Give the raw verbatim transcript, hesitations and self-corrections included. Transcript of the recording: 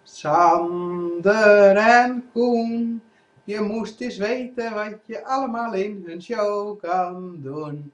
Sander en Koen, je moest eens weten wat je allemaal in hun show kan doen.